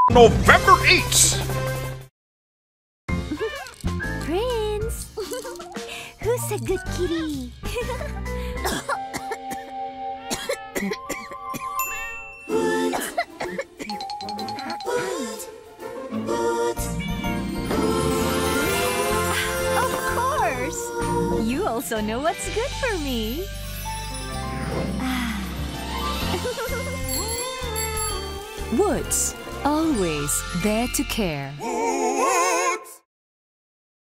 November 8th! Prince! Who's a good kitty? Of course! You also know what's good for me. Woods, always there to care.